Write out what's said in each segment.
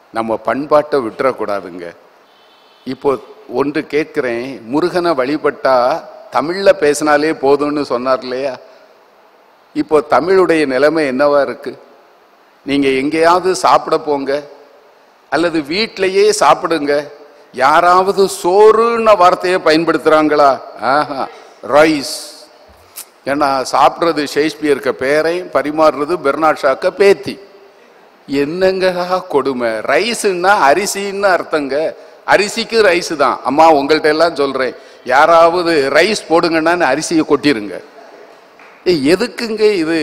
நம்ம பண்பாட்டை விட்டுறக்கூடாதுங்க. இப்போ ஒன்று கேட்கிறேன், முருகனை வழிபட்டா தமிழ்ல பேசினாலே போதும்னு சொன்னார் இல்லையா? இப்போ தமிழுடைய நிலைமை என்னவா இருக்கு? நீங்க எங்கேயாவது சாப்பிட போங்க அல்லது வீட்டிலேயே சாப்பிடுங்க, யாராவது சோறுన్న வார்த்தையை பயன்படுத்துறாங்களா? ரைஸ். ஏன்னா சாப்பிட்றது ஷேக்ஸ்பியருக்கு பேரையும் பரிமாறுறது பெர்னாட் ஷாக்க பேத்தி. என்னங்க கொடுமை! ரைஸ்ன்னா அரிசின்னு அர்த்தங்க. அரிசிக்கு ரைஸ் தான். அம்மா உங்கள்கிட்ட எல்லாம் சொல்றேன், யாராவது ரைஸ் போடுங்கன்னா அரிசியை கொட்டிருங்க. எதுக்குங்க இது?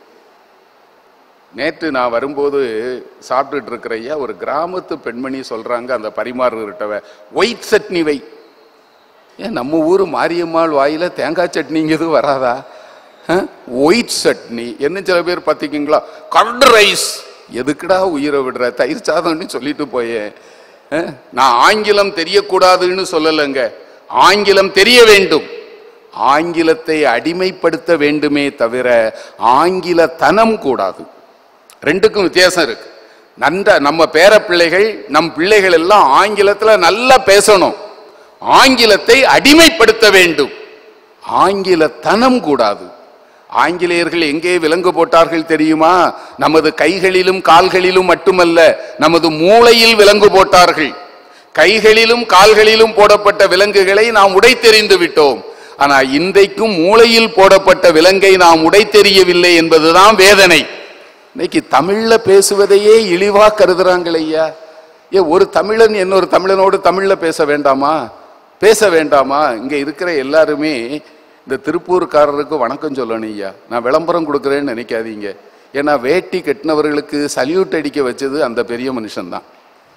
நேற்று நான் வரும்போது சாப்பிட்டுட்டு இருக்கிறையா, ஒரு கிராமத்து பெண்மணி சொல்றாங்க அந்த பரிமாறுகிட்டவ, ஒயிட் சட்னி வை. ஏன் நம்ம ஊர் மாரியம்மாள் வாயில தேங்காய் சட்னிங்கிறது வராதா? ஒயிட் சட்னி என்ன? சில பேர் பார்த்தீங்களா, கர்டு ரைஸ். எதுக்குடா உயிரை விடுற? தயிர் சாதம்னு சொல்லிட்டு போயேன். நான் ஆங்கிலம் தெரியக்கூடாதுன்னு சொல்லலைங்க, ஆங்கிலம் தெரிய வேண்டும். ஆங்கிலத்தை அடிமைப்படுத்த வேண்டுமே தவிர ஆங்கிலத்தனம் கூடாது. ரெண்டுக்கும் வித்தியாசம் இருக்கு. நம்ம பேர பிள்ளைகள், நம் பிள்ளைகள் எல்லாம் ஆங்கிலத்தில் நல்லா பேசணும். ஆங்கிலத்தை அடிமைப்படுத்த வேண்டும், ஆங்கிலத்தனம் கூடாது. ஆங்கிலேயர்கள் எங்கே விலங்கு போட்டார்கள் தெரியுமா? நமது கைகளிலும் கால்களிலும் மட்டுமல்ல, நமது மூளையில் விலங்கு போட்டார்கள். கைகளிலும் கால்களிலும் போடப்பட்ட விலங்குகளை நாம் உடைத்தெறிந்து விட்டோம். ஆனா இன்றைக்கும் மூளையில் போடப்பட்ட விலங்கை நாம் உடைத்தெறியவில்லை என்பதுதான் வேதனை. இன்னைக்கு தமிழ்ல பேசுவதையே இழிவா கருதுறாங்கள் ஐயா. ஒரு தமிழன் இன்னொரு தமிழனோடு தமிழ்ல பேச வேண்டாமா? பேச வேண்டாமா? இங்க இருக்கிற எல்லாருமே இந்த திருப்பூர்காரருக்கு வணக்கம் சொல்லணும் ஐயா. நான் விளம்பரம் கொடுக்குறேன்னு நினைக்காதீங்க. ஏன்னா வேட்டி கட்டினவர்களுக்கு சல்யூட் அடிக்க வச்சது அந்த பெரிய மனுஷன் தான்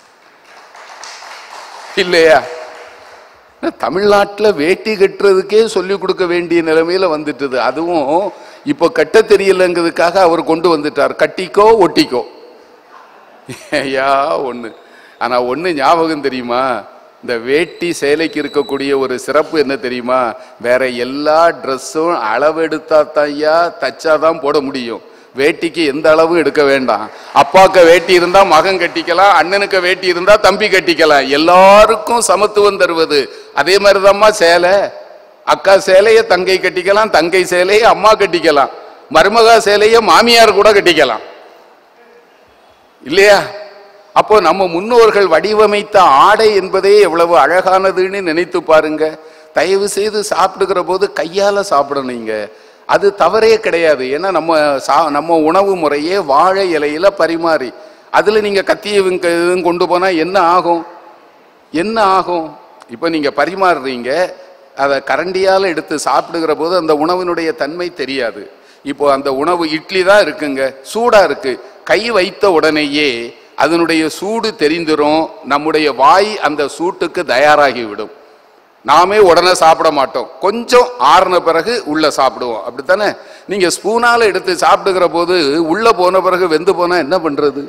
இல்லையா? தமிழ்நாட்டில் வேட்டி கட்டுறதுக்கே சொல்லிக் கொடுக்க வேண்டிய நிலைமையில வந்துட்டுது. அதுவும் இப்போ கட்ட தெரியலங்கிறதுக்காக அவர் கொண்டு வந்துட்டார், கட்டிக்கோ ஒட்டிக்கோ. ஐயா ஒண்ணு, ஆனா ஒண்ணு ஞாபகம் தெரியுமா? இந்த வேட்டி சேலைக்கு இருக்கக்கூடிய ஒரு சிறப்பு என்ன தெரியுமா? வேற எல்லா ட்ரெஸ்ஸும் அளவெடுத்தா தான் ஐயா தச்சாதான் போட முடியும். வேட்டிக்கு எந்த அளவும் எடுக்க வேண்டாம். அப்பாவுக்கு வேட்டி இருந்தா மகன் கட்டிக்கலாம், அண்ணனுக்கு வேட்டி இருந்தா தம்பி கட்டிக்கலாம். எல்லாருக்கும் சமத்துவம் தருவது. அதே மாதிரிதான்மா சேலை. அக்கா சேலைய தங்கை கட்டிக்கலாம், தங்கை சேலைய அம்மா கட்டிக்கலாம், மருமகா சேலைய மாமியார் கூட கட்டிக்கலாம் இல்லையா? அப்போ நம்ம முன்னோர்கள் வடிவமைத்த ஆடை என்பதே எவ்வளவு அழகானதுன்னு நினைத்து பாருங்க. தயவு செய்து சாப்பிடுகிற போது கையால சாப்பிடணுங்க, அது தவறே கிடையாது. ஏன்னா நம்ம உணவு முறையே வாழை இலையில பரிமாறி, அதுல நீங்க கத்திய கொண்டு போனா என்ன ஆகும்? என்ன ஆகும்? இப்ப நீங்க பரிமாறுறீங்க, அதை கரண்டியால எடுத்து சாப்பிடுகிற போது அந்த உணவினுடைய தன்மை தெரியாது. இப்போ அந்த உணவு இட்லி தான் இருக்குங்க, சூடா இருக்கு, கை வைத்த உடனேயே அதனுடைய சூடு தெரிந்துரும். நம்முடைய வாய் அந்த சூட்டுக்கு தயாராகிவிடும். நாமே உடனே சாப்பிட மாட்டோம், கொஞ்சம் ஆறுன பிறகு உள்ள சாப்பிடுவோம். அப்படித்தானே? நீங்க ஸ்பூனால எடுத்து சாப்பிடுகிற போது உள்ள போன பிறகு வெந்து போனா என்ன பண்றது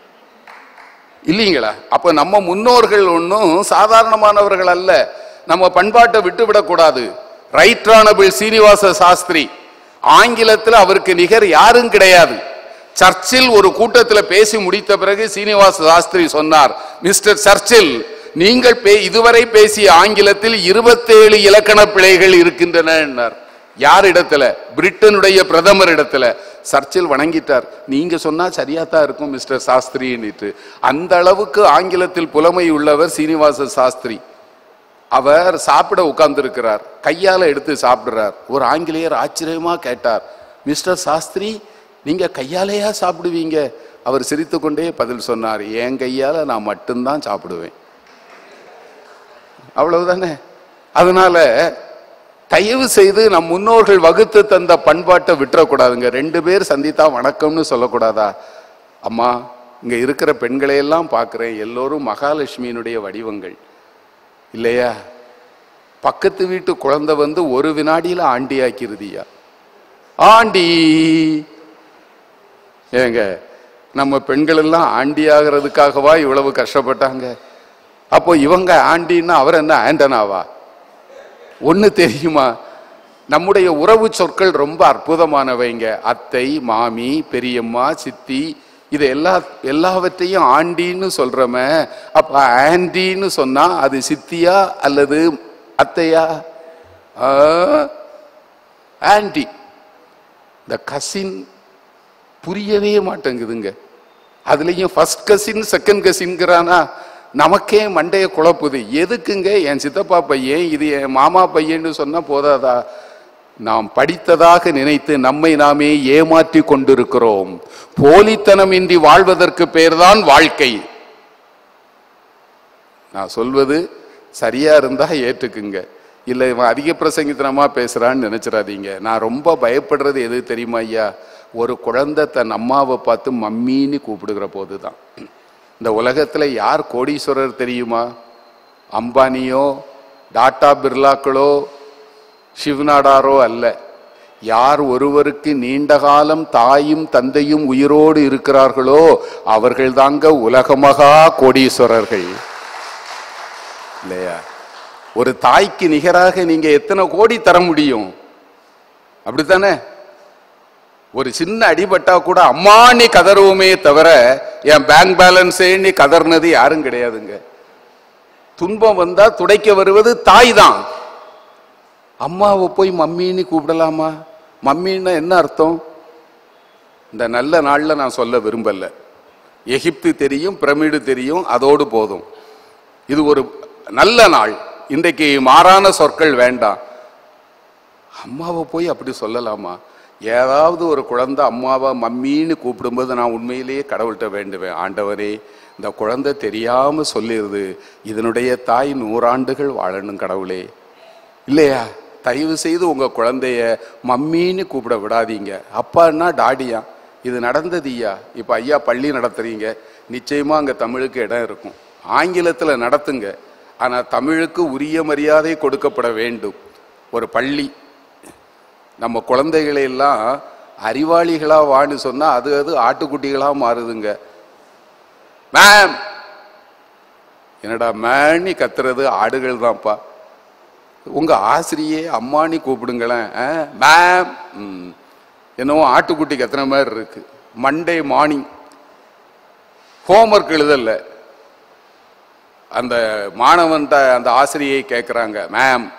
இல்லீங்களா? அப்ப நம்ம முன்னோர்கள் ஒன்றும் சாதாரணமானவர்கள் அல்ல. நம்ம பண்பாட்டை விட்டு விடக்கூடாது. ரைட் ஆனபிள் சீனிவாச சாஸ்திரி, ஆங்கிலத்தில் அவருக்கு நிகர் யாரும் கிடையாது. சர்ச்சில் ஒரு கூட்டத்தில் பேசி முடித்த பிறகு சீனிவாச சாஸ்திரி சொன்னார், மிஸ்டர் சர்ச்சில், நீங்கள் இதுவரை பேசிய ஆங்கிலத்தில் 27 இலக்கண பிழைகள் இருக்கின்றன. யார் இடத்துல? பிரிட்டனுடைய பிரதமர் இடத்துல. சர்ச்சில் வணங்கிட்டார். நீங்க சொன்னா சரியாத்தான் இருக்கும் மிஸ்டர் சாஸ்திரின்னுட்டு. அந்த அளவுக்கு ஆங்கிலத்தில் புலமை உள்ளவர் சீனிவாச சாஸ்திரி. அவர் சாப்பிட உட்கார்ந்து இருக்கிறார், கையால எடுத்து சாப்பிடுறார். ஒரு ஆங்கிலேயர் ஆச்சரியமா கேட்டார், மிஸ்டர் சாஸ்திரி, நீங்க கையாலேயா சாப்பிடுவீங்க? அவர் சிரித்து கொண்டே பதில் சொன்னார், என் கையால நான் மட்டும்தான் சாப்பிடுவேன். அவ்வளவுதானே? அதனால தயவு செய்து நம் முன்னோர்கள் வகுத்து தந்த பண்பாட்டை விட்டுறக்கூடாதுங்க. 2 பேர் சந்தித்தா வணக்கம்னு சொல்லக்கூடாதா? அம்மா, இங்க இருக்கிற பெண்களையெல்லாம் பார்க்கிறேன், எல்லோரும் மகாலட்சுமியினுடைய வடிவங்கள் இல்லையா? பக்கத்து வீட்டு குழந்தை வந்து ஒரு வினாடியில ஆண்டி ஆக்கிருதியா. ஆண்டி ஏங்க, நம்ம பெண்கள் எல்லாம் ஆண்டி ஆகிறதுக்காகவா இவ்வளவு கஷ்டப்பட்டாங்க? அப்போ இவங்க ஆண்டின்னா அவர் என்ன ஆண்டனாவா? ஒண்ணு தெரியுமா? நம்முடைய உறவு சொற்கள் ரொம்ப அற்புதமானவைங்க. அத்தை, மாமி, பெரியம்மா, சித்தி, இது எல்லாவற்றையும் ஆண்டின்னு சொல்றமே, அப்ப ஆண்டின்னு சொன்னா அது சித்தியா அல்லது அத்தையா? ஆண்டி. இந்த கசின் புரியவே மாட்டேங்குதுங்க. அதுலயும் ஃபர்ஸ்ட் கசின் செகண்ட் கசின்ங்கிறானா, நமக்கே மண்டைய குழப்புது. எதுக்குங்க என் சித்தப்பா பையன் இது என் மாமா பையன்னு சொன்னா போதாதா? நாம் படித்ததாக நினைத்து நம்மை நாமே ஏமாற்றி கொண்டிருக்கிறோம். போலித்தனம் இன்றி வாழ்வதற்கு பேர்தான் வாழ்க்கை. நான் சொல்வது சரியா இருந்தா ஏற்றுக்குங்க, இல்ல இவன் அதிக பிரசங்கித்தனமா பேசுறான்னு நினைச்சிடாதீங்க. நான் ரொம்ப பயப்படுறது எது தெரியுமா ஐயா? ஒரு குழந்தை தன் அம்மாவை பார்த்து மம்மின்னு கூப்பிடுகிற போதுதான். இந்த உலகத்துல யார் கோடீஸ்வரர் தெரியுமா? அம்பானியோ டாடா பிர்லாக்களோ சிவநாடாரோ அல்ல. யார் ஒருவருக்கு நீண்ட காலம் தாயும் தந்தையும் உயிரோடு இருக்கிறார்களோ அவர்கள் தாங்க உலகமகா கோடீஸ்வரர்கள், இல்லையா? ஒரு தாய்க்கு நிகராக நீங்க எத்தனை கோடி தர முடியும்? அப்படித்தானே? ஒரு சின்ன அடிபட்டா கூட அம்மா நீ கதறுவோமே தவிர என் பேங்க் பேலன்ஸே நீ கதர்னது யாரும் கிடையாதுங்க. துன்பம் வந்தா துடைக்க வருவது தாய் தான். அம்மாவை போய் மம்மின்னு கூப்பிடலாமா? மம்மின்னா என்ன அர்த்தம்? இந்த நல்ல நாள்ல நான் சொல்ல விரும்பல. எகிப்து தெரியும், பிரமிடு தெரியும், அதோடு போதும். இது ஒரு நல்ல நாள். இன்றைக்கு மாறான சொற்கள் வேண்டாம். அம்மாவை போய் அப்படி சொல்லலாமா? ஏதாவது ஒரு குழந்தை அம்மாவை மம்மின்னு கூப்பிடும்போது நான் உண்மையிலேயே கடவுள்கிட்ட வேண்டுவேன், ஆண்டவரே இந்த குழந்தை தெரியாம சொல்லிடுது, இதனுடைய தாய் 100 ஆண்டுகள் வாழணும் கடவுளே. இல்லையா? தயவு செய்து உங்க குழந்தைய மம்மின்னு கூப்பிட விடாதீங்க. அப்பான்னா டாடியா. இது நடந்ததுயா. இப்ப ஐயா பள்ளி நடத்துறீங்க, நிச்சயமா அங்க தமிழுக்கு இடம் இருக்கும். ஆங்கிலத்துல நடத்துங்க, ஆனா தமிழுக்கு உரிய மரியாதை கொடுக்கப்பட வேண்டும். ஒரு பள்ளி நம்ம குழந்தைகளை எல்லாம் அறிவாளிகளா வான்னு சொன்னா அது ஆட்டுக்குட்டிகளா மாறுதுங்க. மேம், என்னடா மேனி கத்துறது ஆடுகள் தான்ப்பா. உங்க ஆசிரியே அம்மானி கூப்பிடுங்களேன். மேம் என்னவோ ஆட்டுக்குட்டி கத்துன மாதிரி இருக்கு. மண்டே மார்னிங் ஹோம்ஒர்க் எழுதல, அந்த மாணவன்ட்ட அந்த ஆசிரியை கேட்கிறாங்க, மேம்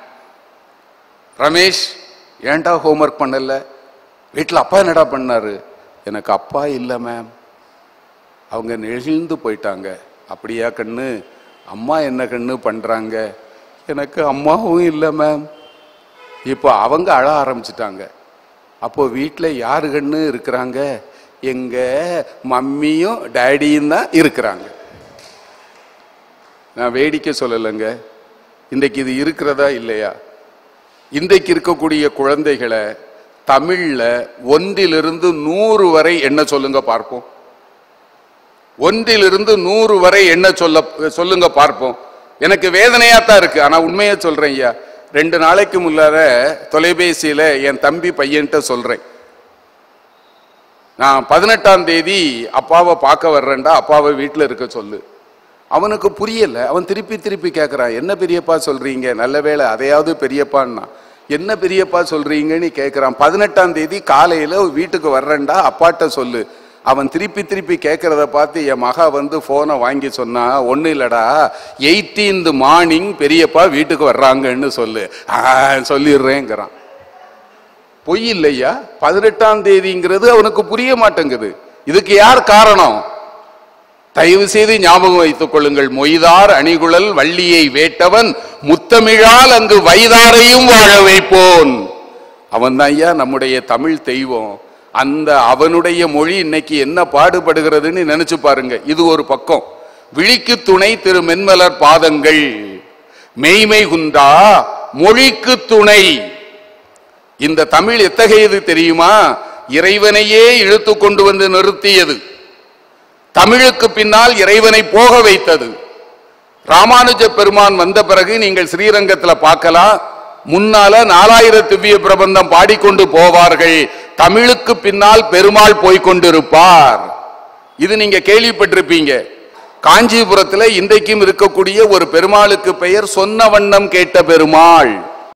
ரமேஷ் ஏன்டா ஹோம்ஒர்க் பண்ணல? வீட்டில் அப்பா என்னடா பண்ணாரு? எனக்கு அப்பா இல்லை மேம். அவங்க நெகிழ்ந்து போயிட்டாங்க. அப்படியா கண்ணு? அம்மா என்ன கண்ணு பண்றாங்க? எனக்கு அம்மாவும் இல்லை மேம். இப்போ அவங்க அழ ஆரம்பிச்சிட்டாங்க. அப்போ வீட்டில் யாரு கண்ணு இருக்கிறாங்க? எங்க மம்மியும் டேடியும் தான் இருக்கிறாங்க. நான் வேடிக்கை சொல்லலைங்க, இன்றைக்கு இது இருக்கிறதா இல்லையா? இன்றைக்கு இருக்கக்கூடிய குழந்தைகளை தமிழ்ல 1 to 100 வரை என்ன சொல்லுங்க பார்ப்போம். 1 to 100 வரை என்ன சொல்லுங்க பார்ப்போம். எனக்கு வேதனையாத்தான் இருக்கு, ஆனா உண்மையா சொல்றேன் ஐயா. 2 நாளைக்கு முன்னால தொலைபேசியில என் தம்பி பையன்கிட்ட சொல்றேன், நான் 18ஆம் தேதி அப்பாவை பார்க்க வர்றேன்டா, அப்பாவை வீட்டில் இருக்க சொல்லு. அவனுக்கு புரியல. அவன் திருப்பி கேட்கிறான், என்ன பெரியப்பா சொல்றீங்க? நல்ல வேளை அதையாவது பெரியப்பான்னா. என்ன பெரியப்பா சொல்றீங்கன்னு கேட்கிறான். 18ஆம் தேதி காலையில வீட்டுக்கு வர்றேன்டா, அப்பாட்ட சொல்லு. அவன் திருப்பி கேட்கறத பார்த்து என் மகா வந்து போனை வாங்கி சொன்னா, ஒண்ணு இல்லடா 18th மார்னிங் பெரியப்பா வீட்டுக்கு வர்றாங்கன்னு சொல்லு. சொல்லிடுறேங்கிறான். பொய் இல்லையா? 18ஆம் தேதிங்கிறது அவனுக்கு புரிய மாட்டேங்குது. இதுக்கு யார் காரணம்? தயவு செய்து ஞாபகம் வைத்துக் கொள்ளுங்கள். மொய்தார் அணிகுழல் வள்ளியை வேட்டவன் முத்தமிழால் அங்கு வைதாரையும் வாழ வைப்போன். அவன் தான் ஐயா நம்முடைய தமிழ் தெய்வம். அந்த அவனுடைய மொழி இன்னைக்கு என்ன பாடுபடுகிறதுன்னு நினைச்சு பாருங்க. இது ஒரு பக்கம். விழிக்கு துணை திரு மென்மலர் பாதங்கள், மெய்மை குந்தா மொழிக்கு துணை. இந்த தமிழ் எத்தகையது தெரியுமா? இறைவனையே இழுத்து கொண்டு வந்து நிறுத்தியது. தமிழுக்கு பின்னால் இறைவனை போக வைத்தது. ராமானுஜ பெருமான் வந்த பிறகு நீங்கள் ஸ்ரீரங்கத்தில் பார்க்கலாம், முன்னால 4000 திவ்ய பிரபந்தம் பாடிக்கொண்டு போவார்கள். தமிழுக்கு பின்னால் பெருமாள் போய்கொண்டிருப்பார். இது நீங்க கேள்விப்பட்டிருப்பீங்க. காஞ்சிபுரத்தில் இன்றைக்கும் இருக்கக்கூடிய ஒரு பெருமாளுக்கு பெயர் சொன்ன வண்ணம் கேட்ட பெருமாள்.